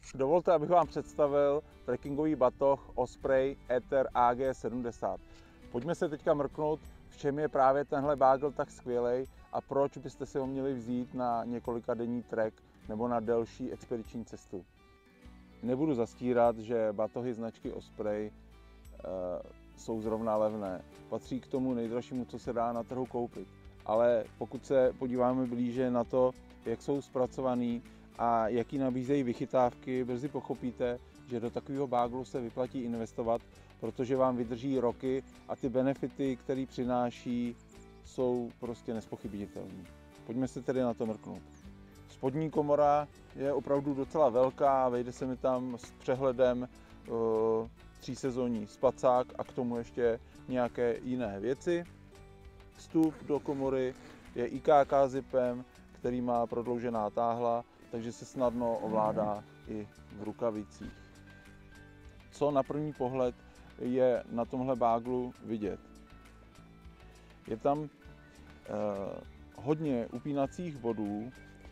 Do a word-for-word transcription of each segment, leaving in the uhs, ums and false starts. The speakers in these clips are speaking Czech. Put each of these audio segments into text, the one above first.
Dovolte, abych vám představil trekkingový batoh Osprey Ether A G sedmdesát. Pojďme se teďka mrknout, v čem je právě tenhle bágl tak skvělej a proč byste si ho měli vzít na několika denní trek nebo na delší expediční cestu. Nebudu zastírat, že batohy značky Osprey e, jsou zrovna levné. Patří k tomu nejdražšímu, co se dá na trhu koupit. Ale pokud se podíváme blíže na to, jak jsou zpracovaný a jaký nabízejí vychytávky, brzy pochopíte, že do takového báglu se vyplatí investovat, protože vám vydrží roky a ty benefity, které přináší, jsou prostě nespochybnitelné. Pojďme se tedy na to mrknout. Spodní komora je opravdu docela velká, vejde se mi tam s přehledem uh, třísezónní spacák a k tomu ještě nějaké jiné věci. Vstup do komory je I K K zipem, který má prodloužená táhla, takže se snadno ovládá i v rukavicích. Co na první pohled je na tomhle báglu vidět? Je tam eh, hodně upínacích bodů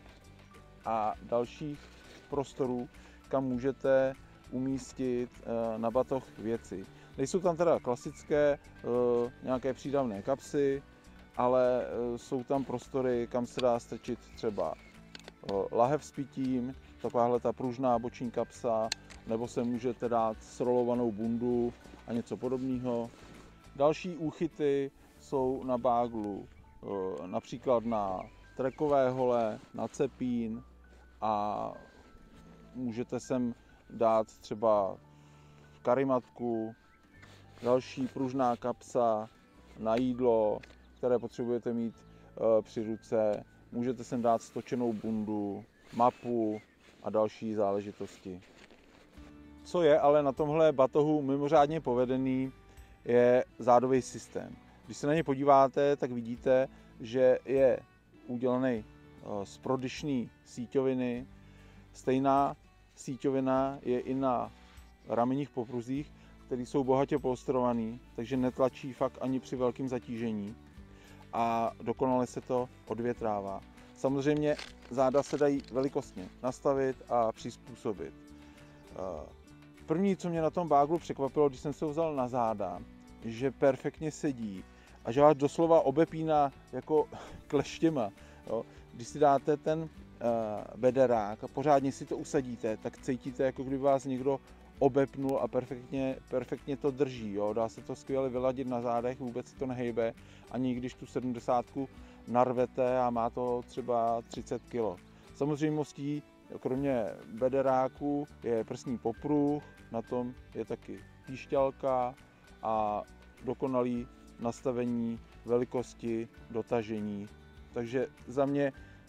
a dalších prostorů, kam můžete umístit eh, na batoh věci. Nejsou tam teda klasické eh, nějaké přídavné kapsy, ale eh, jsou tam prostory, kam se dá strčit třeba eh, lahev s pitím, takováhle ta pružná boční kapsa, nebo se můžete dát srolovanou bundu a něco podobného. Další úchyty jsou na báglu eh, například na trekové hole, na cepín a můžete sem dát třeba karimatku, další pružná kapsa na jídlo, které potřebujete mít e, při ruce. Můžete sem dát stočenou bundu, mapu a další záležitosti. Co je ale na tomhle batohu mimořádně povedený, je zádový systém. Když se na ně podíváte, tak vidíte, že je udělaný e, z prodyšné síťoviny. Stejná síťovina je i na ramenních popruzích, které jsou bohatě polstrované, takže netlačí fakt ani při velkém zatížení a dokonale se to odvětrává. Samozřejmě záda se dají velikostně nastavit a přizpůsobit. První, co mě na tom báglu překvapilo, když jsem se ho vzal na záda, že perfektně sedí a že vás doslova obepíná jako kleštěma. Když si dáte ten bederák a pořádně si to usadíte, tak cítíte, jako kdyby vás někdo obepnul a perfektně, perfektně to drží. Jo? Dá se to skvěle vyladit na zádech, vůbec se to nehejbe, ani když tu sedmdesátku narvete a má to třeba třicet kilo. Samozřejmostí, kromě bederáku je prsní popruh, na tom je taky píšťalka a dokonalý nastavení velikosti, dotažení. Takže za mě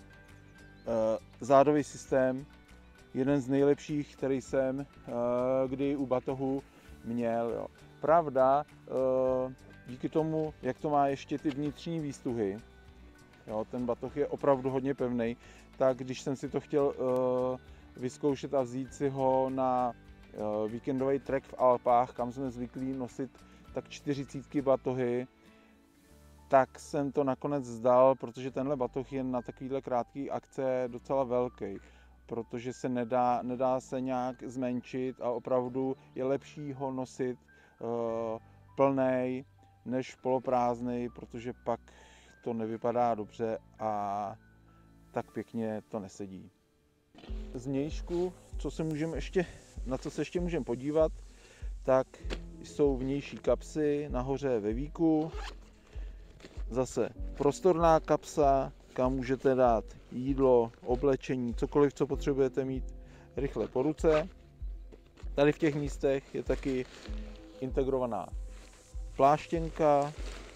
zádový systém jeden z nejlepších, který jsem kdy u batohu měl. Jo. Pravda, díky tomu, jak to má ještě ty vnitřní výstuhy, jo, ten batoh je opravdu hodně pevný, tak když jsem si to chtěl vyzkoušet a vzít si ho na víkendový trek v Alpách, kam jsme zvyklí nosit tak čtyřicítky batohy, tak jsem to nakonec vzdal, protože tenhle batoh je na takovéhle krátké akce docela velký, protože se nedá, nedá se nějak zmenšit a opravdu je lepší ho nosit uh, plnej než poloprázdnej, protože pak to nevypadá dobře a tak pěkně to nesedí. Zvnějšku, co se můžeme ještě, na co se ještě můžeme podívat, tak jsou vnější kapsy nahoře ve víku. Zase prostorná kapsa, kam můžete dát jídlo, oblečení, cokoliv, co potřebujete mít rychle po ruce. Tady v těch místech je taky integrovaná pláštěnka.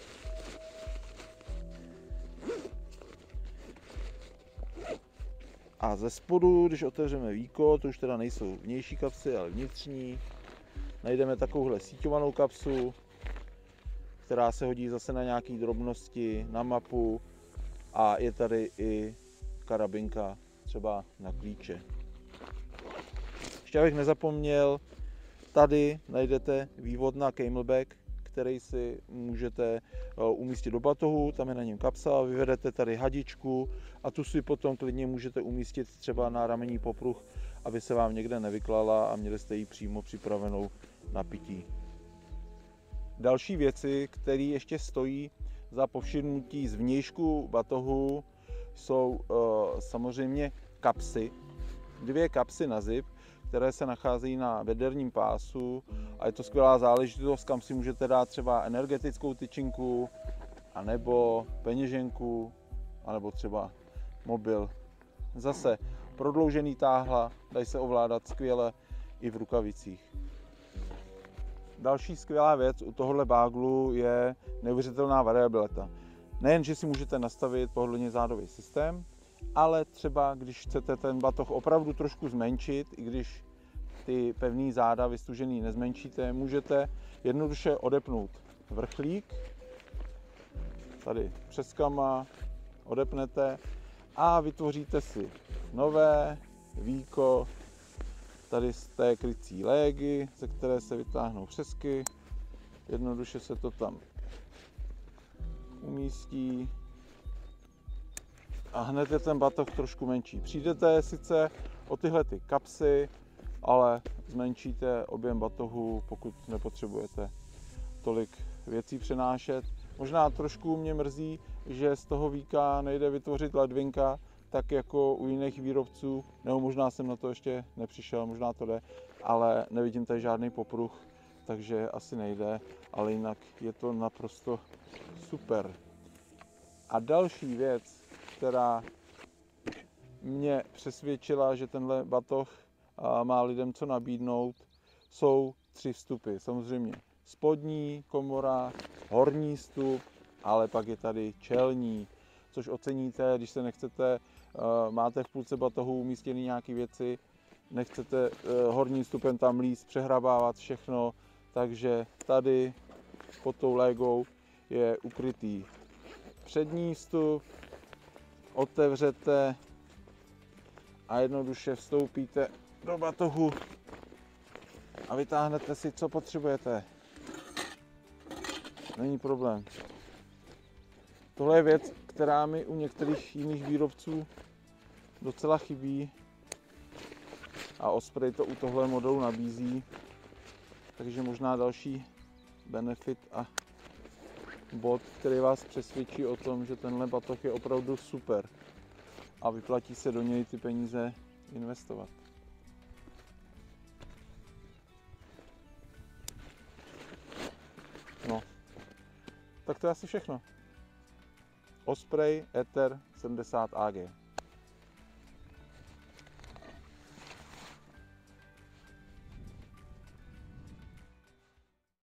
A ze spodu, když otevřeme víko, to už teda nejsou vnější kapsy, ale vnitřní, najdeme takovouhle síťovanou kapsu, která se hodí zase na nějaké drobnosti, na mapu a je tady i karabinka třeba na klíče. Ještě abych nezapomněl, tady najdete vývod na camelback, který si můžete umístit do batohu, tam je na něm kapsa, vyvedete tady hadičku a tu si potom klidně můžete umístit třeba na ramení popruh, aby se vám někde nevyklala a měli jste ji přímo připravenou na pití. Další věci, které ještě stojí za povšimnutí z vnějšku batohu, jsou uh, samozřejmě kapsy. Dvě kapsy na zip, které se nacházejí na bederním pásu a je to skvělá záležitost, kam si můžete dát třeba energetickou tyčinku, anebo peněženku, anebo třeba mobil. Zase prodloužený táhla, dají se ovládat skvěle i v rukavicích. Další skvělá věc u tohohle báglu je neuvěřitelná variabilita. Nejen, že si můžete nastavit pohodlně zádový systém, ale třeba když chcete ten batoh opravdu trošku zmenšit, i když ty pevný záda vystužený nezmenšíte, můžete jednoduše odepnout vrchlík, tady přeskama odepnete a vytvoříte si nové víko tady z té krycí légy, ze které se vytáhnou přesky. Jednoduše se to tam umístí a hned je ten batoh trošku menší. Přijdete sice o tyhle ty kapsy, ale zmenšíte objem batohu, pokud nepotřebujete tolik věcí přenášet. Možná trošku mě mrzí, že z toho víka nejde vytvořit ledvinka, tak jako u jiných výrobců, nebo možná jsem na to ještě nepřišel, možná to jde, ale nevidím tady žádný popruh, takže asi nejde, ale jinak je to naprosto super. A další věc, která mě přesvědčila, že tenhle batoh má lidem co nabídnout, jsou tři vstupy. Samozřejmě spodní komora, horní vstup, ale pak je tady čelní, což oceníte, když se nechcete, máte v půlce batohu umístěny nějaké věci, nechcete horním vstupem tam líst, přehrabávat všechno, takže tady pod tou légou je ukrytý přední vstup, otevřete a jednoduše vstoupíte do batohu a vytáhnete si, co potřebujete. Není problém. Tohle je věc, která mi u některých jiných výrobců docela chybí a Osprey to u tohle modelu nabízí, takže možná další benefit a bod, který vás přesvědčí o tom, že tenhle batoh je opravdu super a vyplatí se do něj ty peníze investovat. No, tak to je asi všechno. Osprey Ether sedmdesát A G.